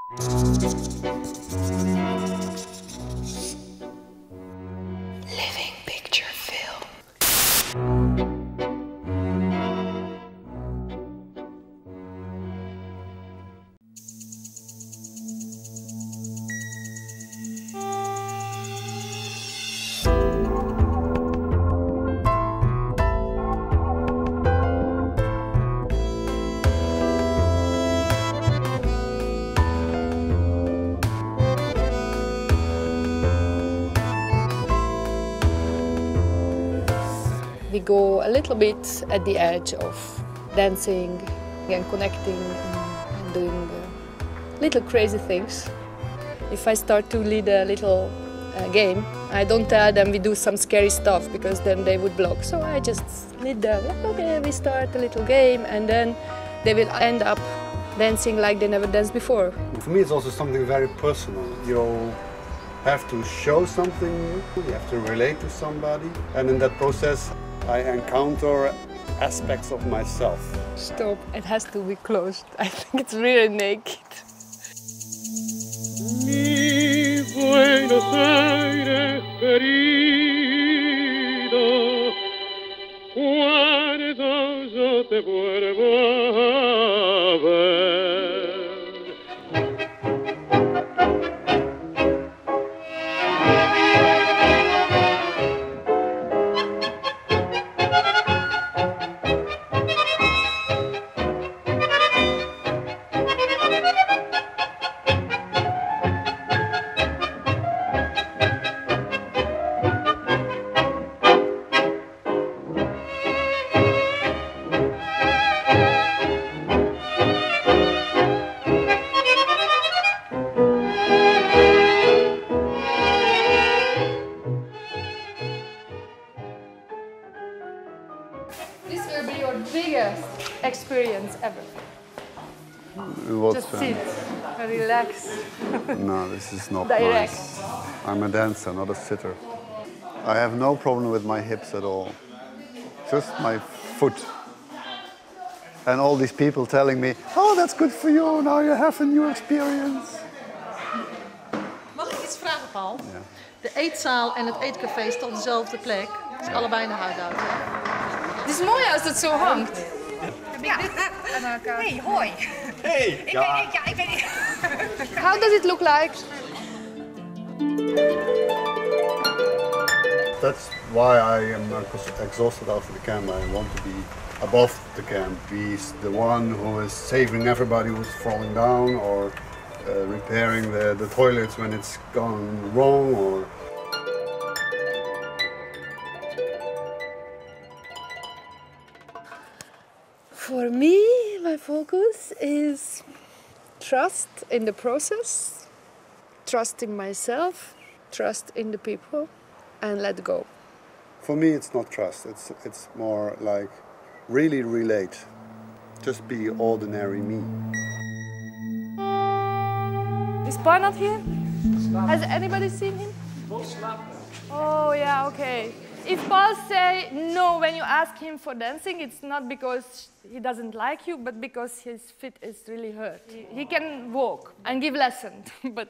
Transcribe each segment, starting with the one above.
Living picture film. We go a little bit at the edge of dancing and connecting and doing little crazy things. If I start to lead a little game, I don't tell them we do some scary stuff because then they would block. So I just lead them, okay, we start a little game, and then they will end up dancing like they never danced before. For me, it's also something very personal. You have to show something, you have to relate to somebody, and in that process I encounter aspects of myself. Stop, it has to be closed. I think it's really naked. Mi Buenos Aires querido, cuando yo te vuelvo a ver. This will be your biggest experience ever. Just sit, relax. No, this is not Direct. nice. I'm a dancer, not a sitter. I have no problem with my hips at all. Just my foot. And all these people telling me, oh, that's good for you, now you have a new experience. Mag ik iets vragen, Paul? Ja. De eetzaal en het eetcafé staan op dezelfde plek. Het is allebei in de hideout. Het is mooi als het zo hangt. Ja. Hey, hoi. Hey! Ik ben niet. How does it look like? That's why I am exhausted after the camp. I want to be above the camp, be the one who is saving everybody who's falling down, or repairing the toilets when it's gone wrong, or For me, my focus is trust in the process, trust in myself, trust in the people, and let go. for me it's not trust, it's more like really relate. Just be ordinary me. Is Paul not here? Has anybody seen him? Oh yeah, okay. If Paul say no when you ask him for dancing, it's not because he doesn't like you, but because his feet is really hurt. He can walk and give lessons, but...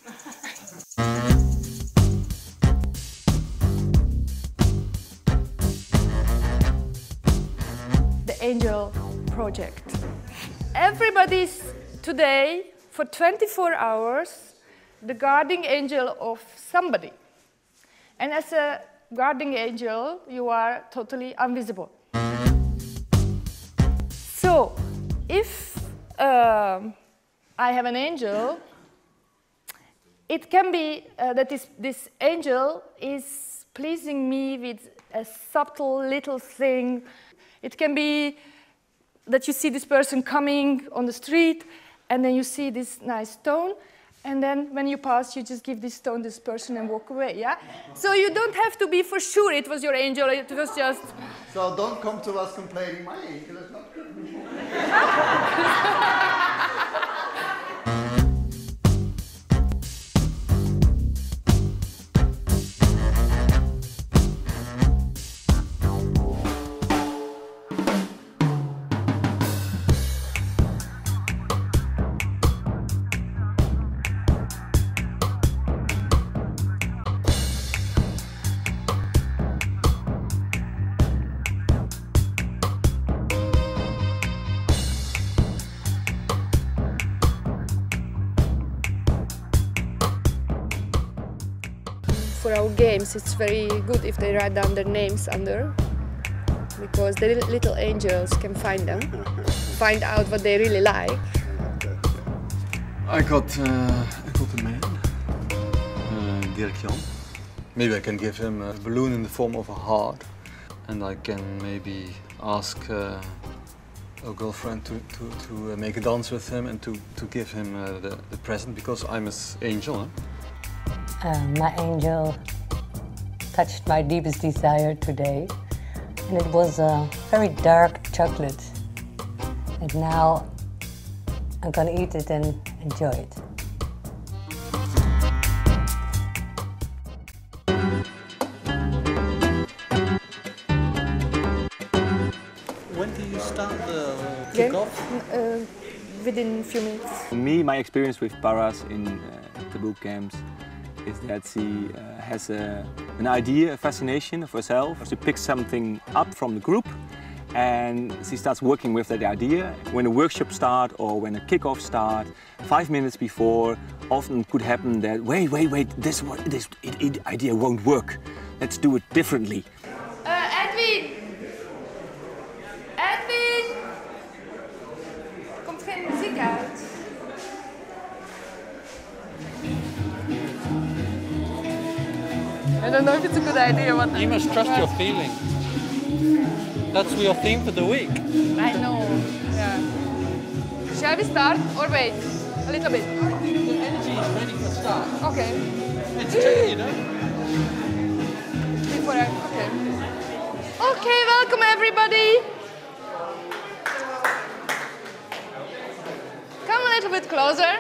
The Angel Project. Everybody's today, for 24 hours, the guardian angel of somebody. And as a guardian angel, you are totally invisible. So, if I have an angel, it can be that this angel is pleasing me with a subtle little thing. It can be that you see this person coming on the street, and then you see this nice stone, and then when you pass, you just give this stone to this person and walk away, yeah? So you don't have to be for sure it was your angel, it was just... So don't come to us complaining, my angel is not good. for our games, it's very good if they write down their names under, because the little angels can find them, find out what they really like. I got a man, Dirk Jan. Maybe I can give him a balloon in the form of a heart, and I can maybe ask a girlfriend to make a dance with him and to give him the present, because I'm his angel. My angel touched my deepest desire today, and it was a very dark chocolate. And now I'm gonna eat it and enjoy it. When do you start the kick-off? Within a few minutes. For me, my experience with Paras in Taboe camps is that she has an idea, a fascination of herself. She picks something up from the group and she starts working with that idea. When a workshop starts or when a kick-off starts, 5 minutes before, often could happen that, wait, this idea won't work. Let's do it differently. Edwin! Edwin! Komt geen muziek uit. I don't know if it's a good idea. What You must trust your feeling. That's your theme for the week. I know. Yeah. Shall we start or wait a little bit? The energy is ready for start. Okay. It's tricky, you know? Before okay. Okay, welcome everybody. Come a little bit closer.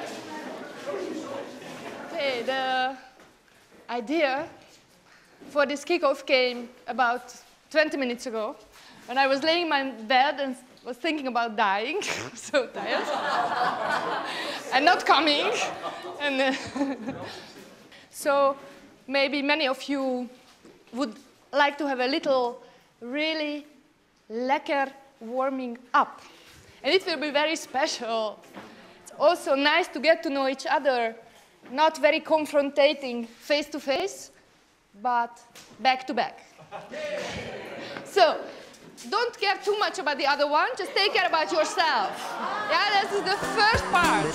Okay, the idea for this kickoff came about 20 minutes ago when I was laying in my bed and was thinking about dying. So tired. And not coming. And so maybe many of you would like to have a little really lekker warming up. And it will be very special. It's also nice to get to know each other, not very confrontating face to face, but back to back. So, don't care too much about the other one, just take care about yourself. Yeah, this is the first part.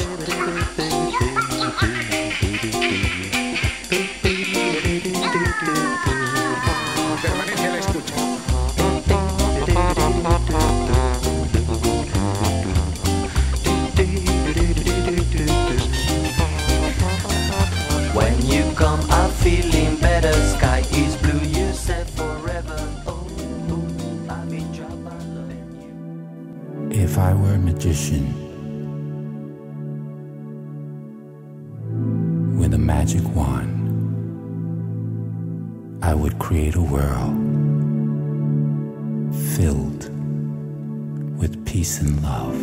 Permanece a la escucha. When you come, I'm feeling better. Sky is blue, you said forever. Oh, I've been dropped by loving you. If I were a magician with a magic wand, I would create a world filled with peace and love.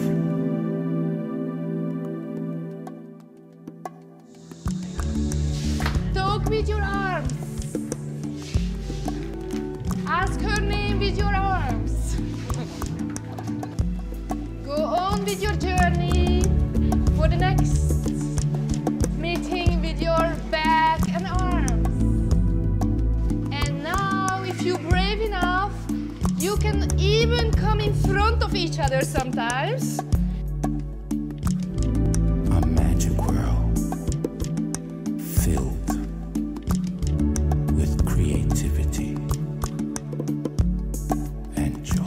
Talk with your arms. Ask her name with your arms. Go on with your journey for the next meeting with your back and arms. And now, if you're brave enough, you can even come in front of each other sometimes. A magic world filled with creativity and joy.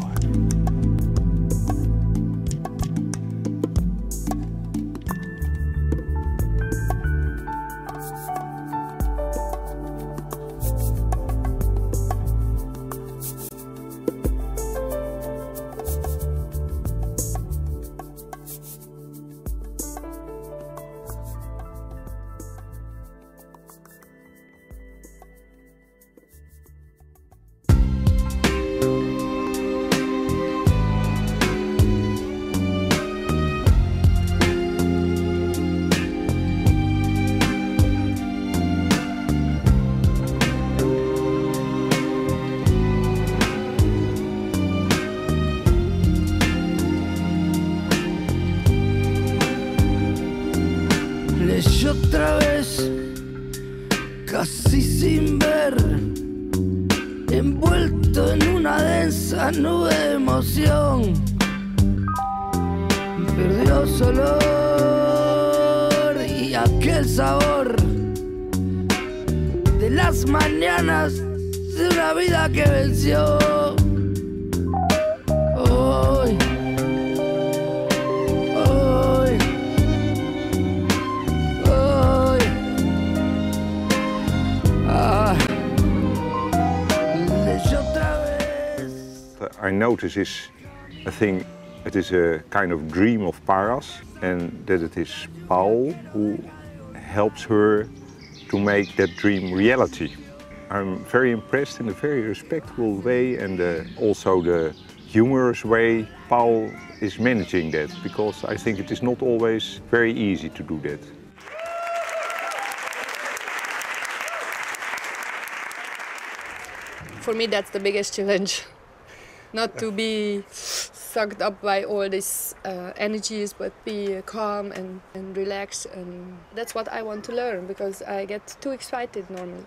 Otra vez casi sin ver, envuelto en una densa nube de emoción. Perdió su olor y aquel sabor de las mañanas de una vida que venció. Hoy, hoy, hoy, leyó otra vez. I notice is a thing, it is a kind of dream of Paras, and that it is Paul who helps her to make that dream reality. I'm very impressed in a very respectful way, and also the humorous way Paul is managing that, because I think it is not always very easy to do that. For me, that's the biggest challenge. Not to be sucked up by all these energies, but be calm and relaxed. And that's what I want to learn, because I get too excited normally.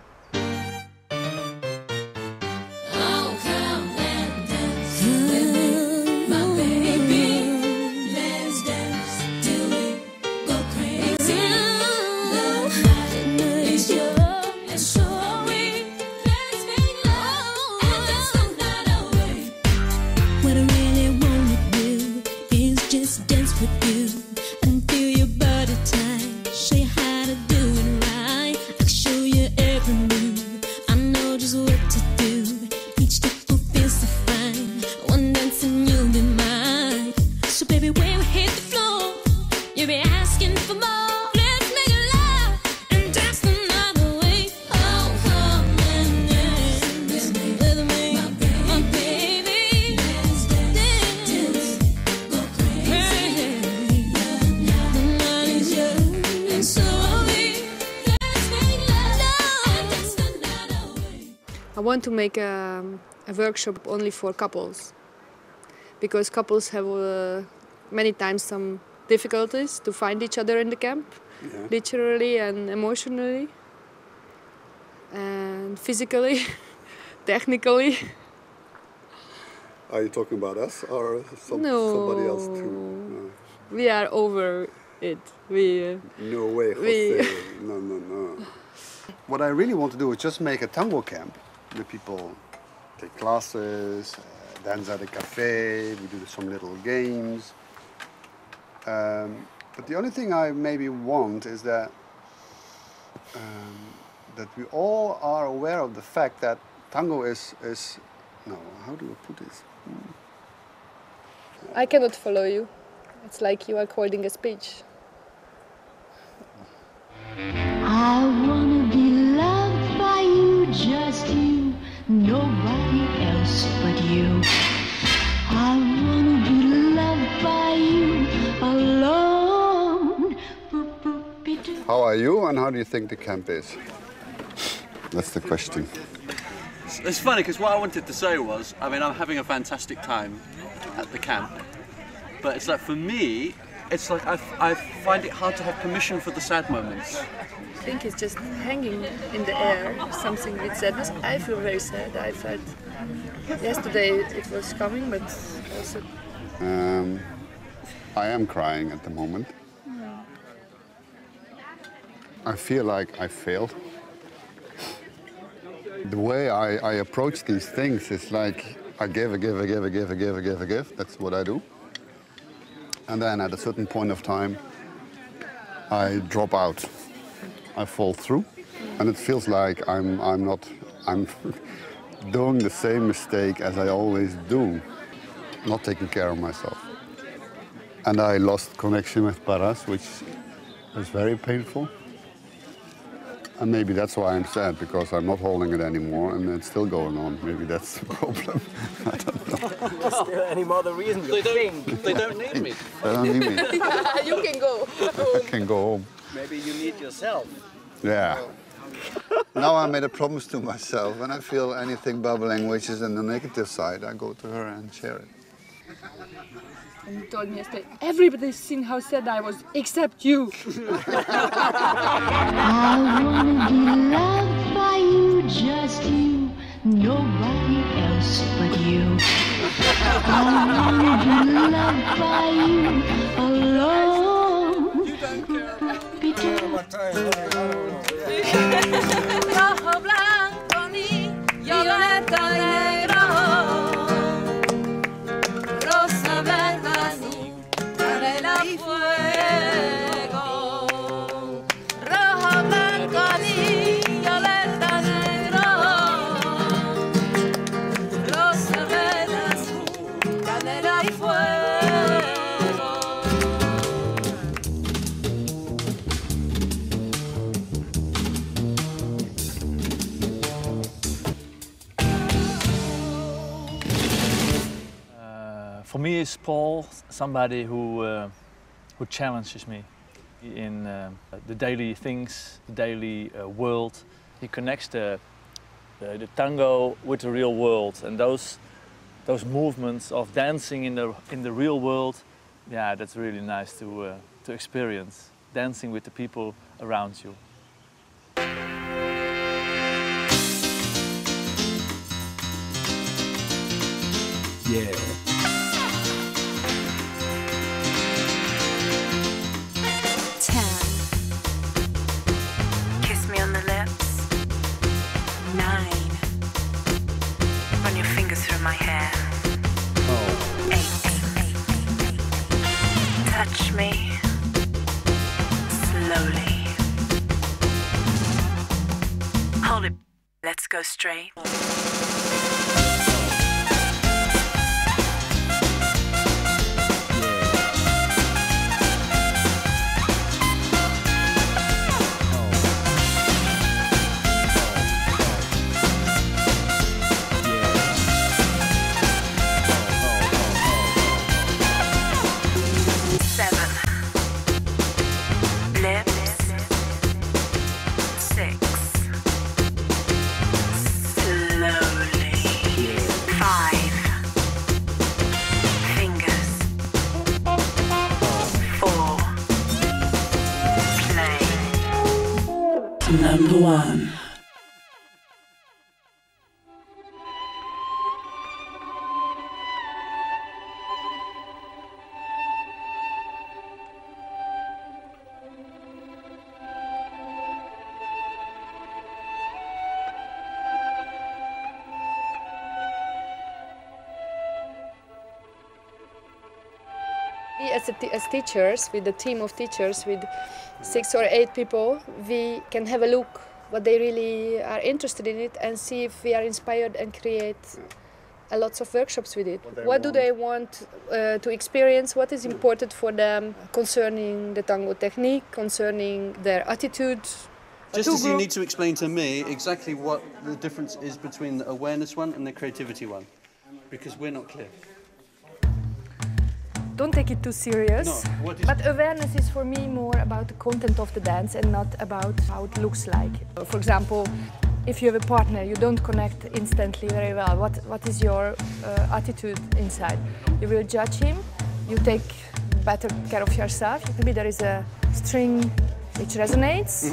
I want to make a workshop only for couples, because couples have many times some difficulties to find each other in the camp, literally and emotionally, and physically, technically. Are you talking about us or somebody else too? No. We are over it. No way, Jose. No. What I really want to do is just make a tango camp. The people take classes, dance at a cafe, we do some little games. But the only thing I maybe want is that that we all are aware of the fact that tango is no, how do I put this? I cannot follow you. It's like you are holding a speech. I wanna be loved by you, just you, nobody else but you. I wanna be loved by you alone. How are you and how do you think the camp is? That's the question. It's funny because what I wanted to say was, I mean, I'm having a fantastic time at the camp, but it's like for me, it's like I find it hard to have permission for the sad moments. I think it's just hanging in the air, something with sadness. I feel very sad. I felt yesterday it was coming, but also... I am crying at the moment. I feel like I failed. The way I approach these things is like I give. That's what I do. And then at a certain point of time, I drop out. I fall through, and it feels like I'm doing the same mistake as I always do, not taking care of myself. And I lost connection with Paras, which is very painful. And maybe that's why I'm sad, because I'm not holding it anymore and it's still going on. Maybe that's the problem. I don't know. Is there any other reason? They don't need me. They don't need me. You can go home. I can go home. Maybe you need yourself. Yeah. Now I made a promise to myself. When I feel anything bubbling which is in the negative side, I go to her and share it. And you told me yesterday, everybody's seen how sad I was, except you. I wanna be loved just you, nobody else but you. I wanna be loved by you alone. Rojo, blanco, ni violeta y negro, rosa, verde, azul, canela y fuego. Rojo, blanco, ni violeta, negro, rosa, verde, azul, canela y fuego. For me, is Paul somebody who challenges me in the daily things, the daily world. He connects the tango with the real world, and those movements of dancing in the real world. Yeah, that's really nice to experience. Dancing with the people around you. Yeah. 10. Kiss me on the lips. 9. Run your fingers through my hair. 8. Touch me slowly. Hold it. Let's go straight. 7. Lips. 6. Slowly. 5. Fingers. 4. Play. Number 1. We as teachers, with a team of teachers, with 6 or 8 people, we can have a look what they really are interested in it and see if we are inspired and create lots of workshops with it. What do they want to experience? What is important for them concerning the tango technique, concerning their attitude? Just as you need to explain to me exactly what the difference is between the awareness one and the creativity one, because we're not clear. Don't take it too serious. No, but awareness is for me more about the content of the dance and not about how it looks like. For example, if you have a partner, you don't connect instantly very well. What is your attitude inside? You will judge him, you take better care of yourself. Maybe there is a string which resonates.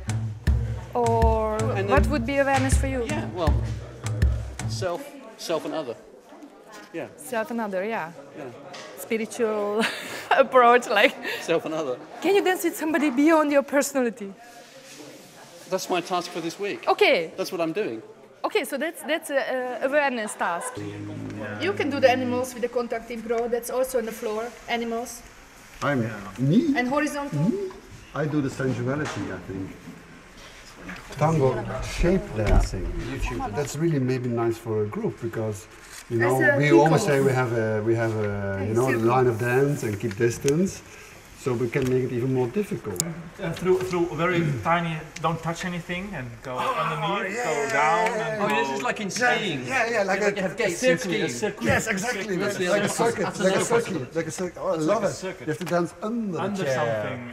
Or what would be awareness for you? Yeah, well, self and other. Yeah. Self and other, yeah. Spiritual approach, like. Self and other. Can you dance with somebody beyond your personality? That's my task for this week. Okay. That's what I'm doing. Okay, so that's an awareness task. You can do the animals with the contact impro. That's also on the floor. Animals. Me? And horizontal. I do the sensuality, I think. Tango shape dancing. That's really maybe nice for a group because you know we always say we have a you know line of dance and keep distance, so we can make it even more difficult. Through very tiny, don't touch anything and go underneath, go down. And go. This is like in skiing. Yeah, like you have gates in skiing. Yes, exactly. Like a circuit, like a circuit, like a circuit. Oh, I love it. You have to dance under the chair. Something.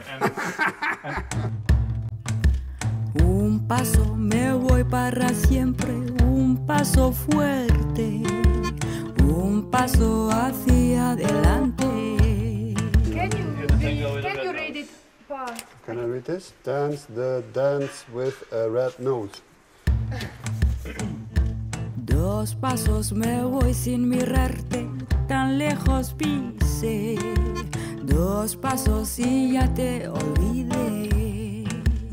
Un paso me voy para siempre, un paso fuerte, un paso hacia adelante. Can you read it, Pa? Can I read this? Dance the dance with a red nose. Dos pasos me voy sin mirarte, tan lejos pisé. Dos pasos y ya te olvidé.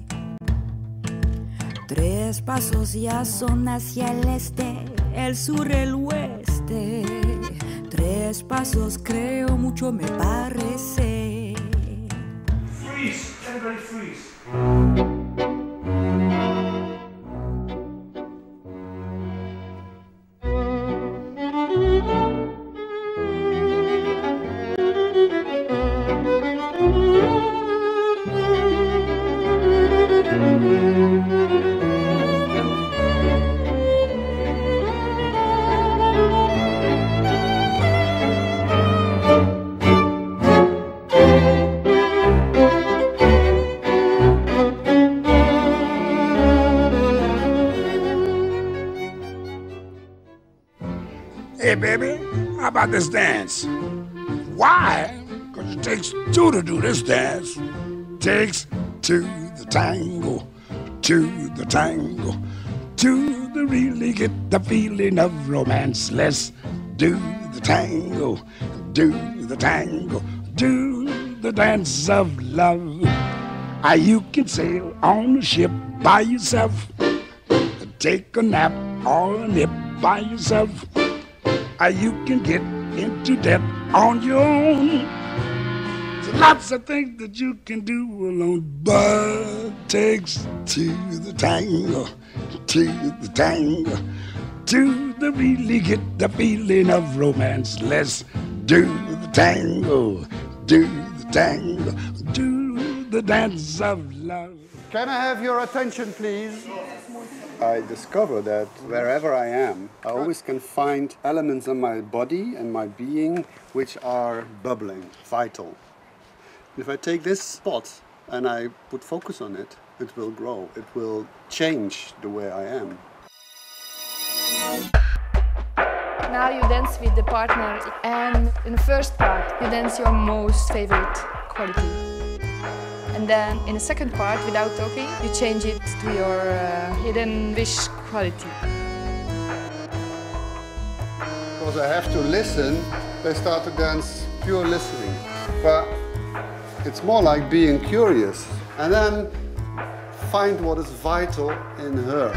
Tres pasos ya son hacia el este, el sur, el oeste. Tres pasos creo mucho me parece. Freeze! Everybody freeze! Hey, baby, how about this dance? Why? Because it takes two to do this dance. Takes two the tango, two the tango, two to really get the feeling of romance. Let's do the tango, do the tango, do the dance of love. You can sail on a ship by yourself, take a nap or a nip by yourself. You can get into debt on your own. There's lots of things that you can do alone, but it takes two the tango, to really get the feeling of romance. Let's do the tango, do the dance of love. Can I have your attention, please? I discover that wherever I am, I always can find elements in my body and my being which are bubbling, vital. If I take this spot and I put focus on it, it will grow. It will change the way I am. Now you dance with the partner, and in the first part you dance your most favorite quality. And then in the second part, without talking, you change it to your hidden wish quality. Because I have to listen, they start to dance pure listening. But it's more like being curious and then find what is vital in her.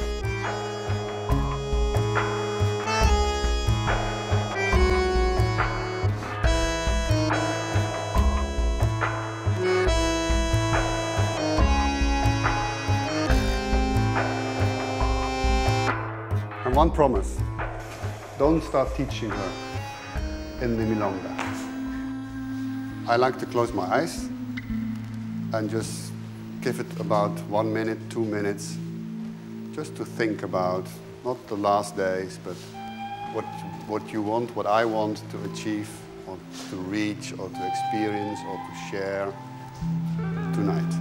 And one promise, don't start teaching her in the milonga. I like to close my eyes and just give it about 1 minute, 2 minutes, just to think about, not the last days, but what you want, what I want to achieve, or to reach, or to experience, or to share tonight.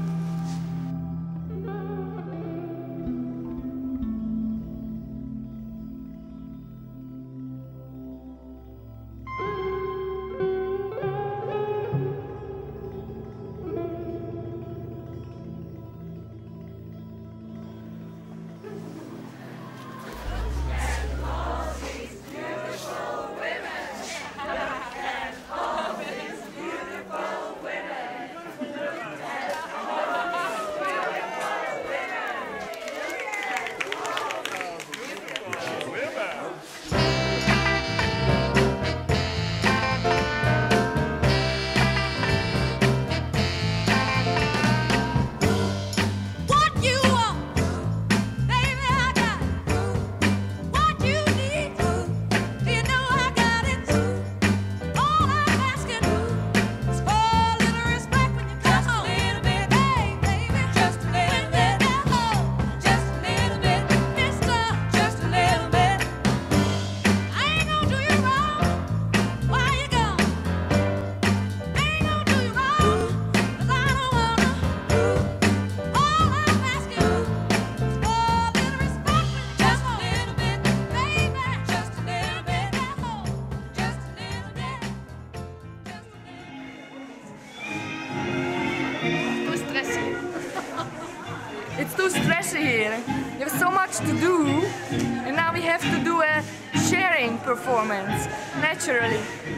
too stressy here. We have so much to do, and now we have to do a sharing performance, naturally.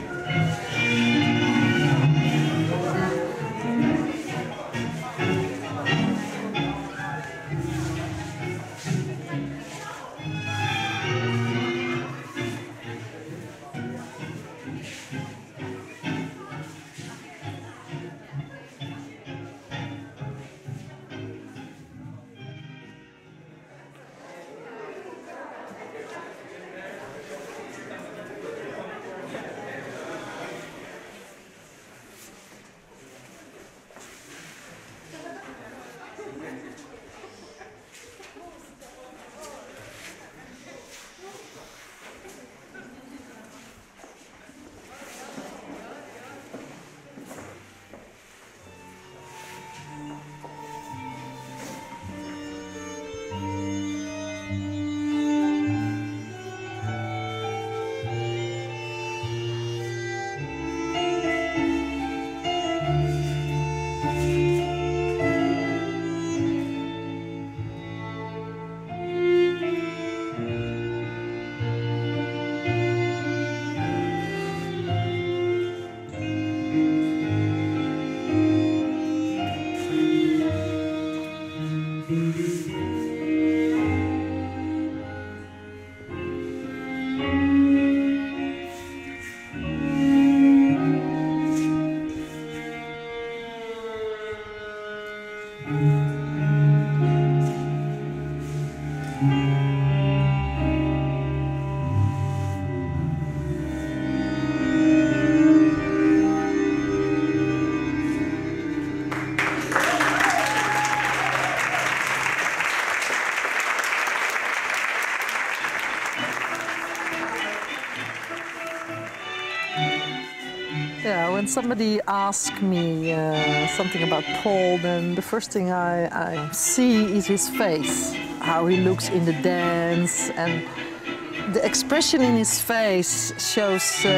Yeah, when somebody asks me something about Paul, then the first thing I see is his face, how he looks in the dance, and the expression in his face shows,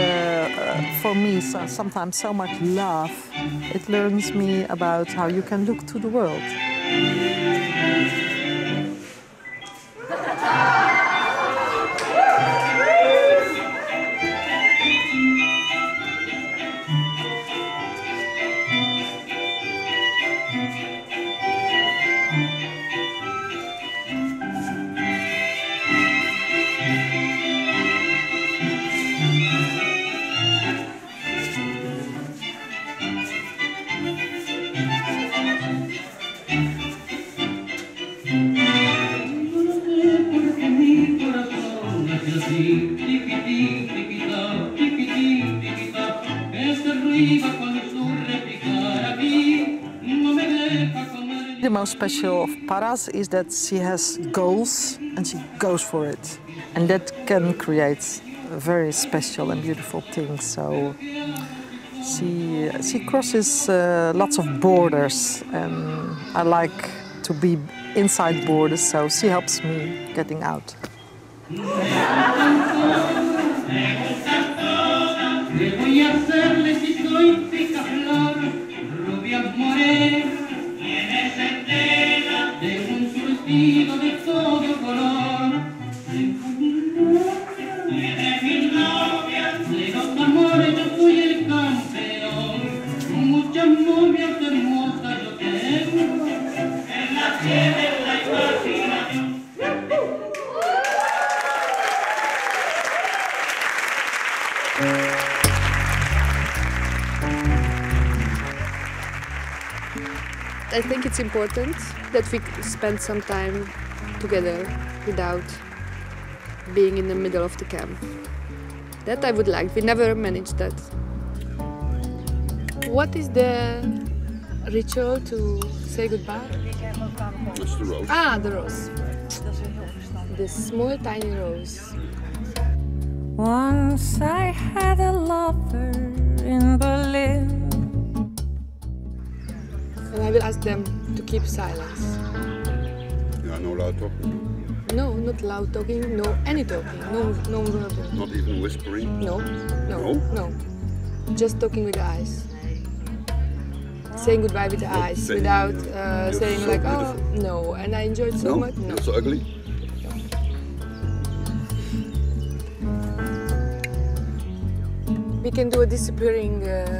for me, sometimes so much love. It learns me about how you can look to the world. The most special of Paras is that she has goals and she goes for it. And that can create very special and beautiful things. So she crosses lots of borders, and I like to be inside borders, so she helps me getting out. I think it's important that we spend some time together without being in the middle of the camp. That I would like. We never managed that. What is the ritual to say goodbye? It's the rose. Ah, the rose. The small, tiny rose. Once I had a lover in Berlin. And I will ask them to keep silence. Yeah, no loud talking. No, not loud talking, no any talking, no verbal. Not even whispering? No. Just talking with the eyes. saying goodbye with the eyes, without saying so like, beautiful. oh, no. And I enjoyed so much. No. You're so ugly. We can do a disappearing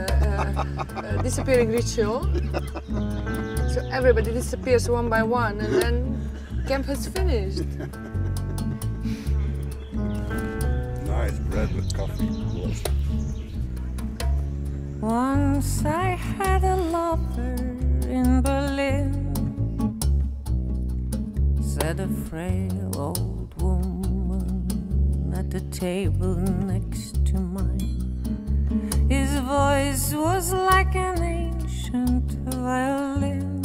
ritual. So everybody disappears one by one, and then camp has finished. Nice bread with coffee. Once I had a lover in Berlin, said a frail old woman at the table next to mine. His voice was like an ancient violin,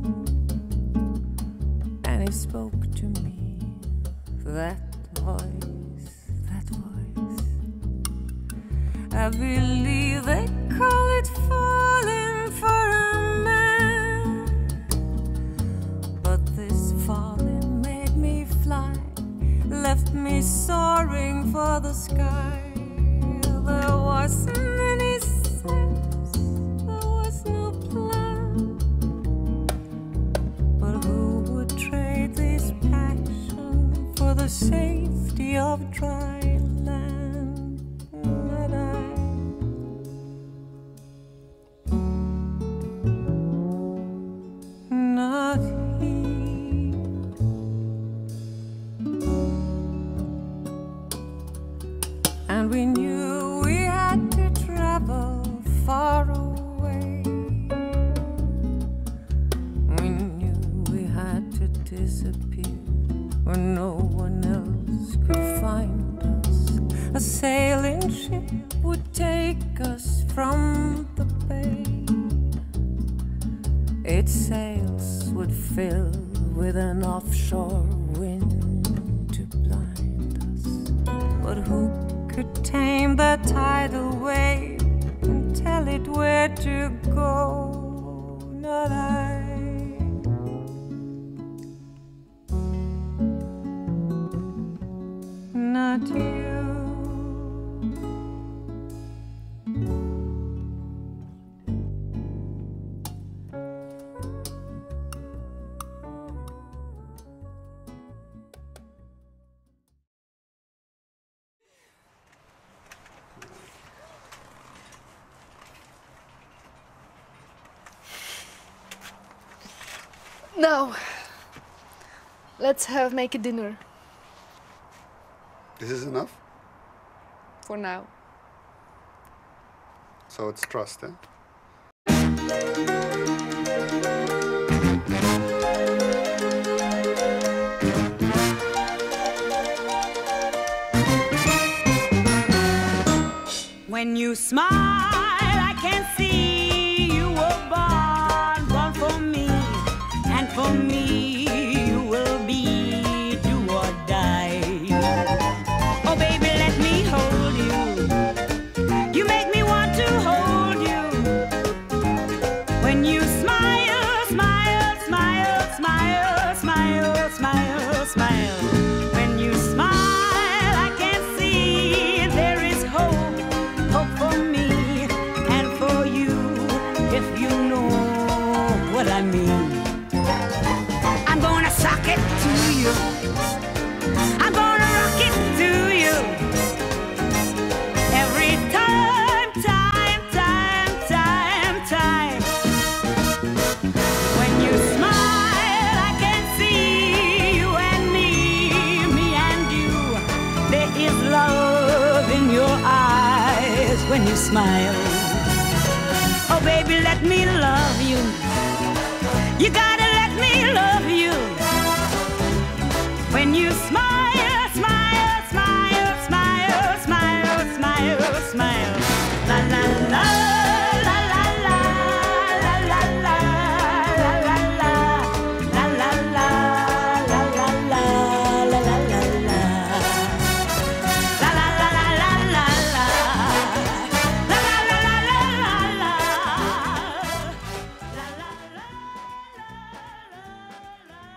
and he spoke to me. That voice, that voice. I believe they call it falling for a man, but this falling made me fly, left me soaring for the sky. There wasn't any sense, there was no plan, but who would trade this passion for the safety of dry land? Not I. Not he. And we knew we had to travel far away. We knew we had to disappear where no one else could find us. A sailing ship would take us from the bay. Its sails would fill with an offshore wind to blind us. But who could tame the tidal wave and tell it where to go? Not I. Not you. Now, let's make a dinner. This is enough? For now. So it's trust, eh? When you smile, I can see you were born for me, and for me you will be do or die. Oh baby, let me hold you. You make me want to hold you. When you smile, smile, smile, smile, smile, smile, smile. When you smile, I can see there is hope, hope for me and for you, if you know what I mean. I'm gonna sock it to you. I'm gonna rock it to you. Every time, time, time, time, time. When you smile, I can see you and me and you. There is love in your eyes when you smile. Oh baby, let me love you. You gotta let me love you. When you smile, smile, smile, smile, smile, smile, smile. La la la, la la la, la la la, la la la, la la la, la la la, la la la la. La la la la la la la. La la la la la la la. La la la la la.